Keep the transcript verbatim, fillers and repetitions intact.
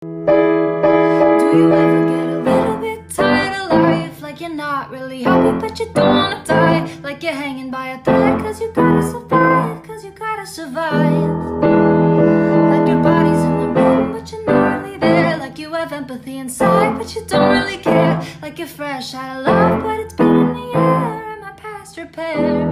Do you ever get a little bit tired of life? Like you're not really happy but you don't wanna die. Like you're hanging by a thread cause you gotta survive, cause you gotta survive. Like your body's in the room but you're not really there. Like you have empathy inside but you don't really care. Like you're fresh out of love but it's been in the air and my past repair.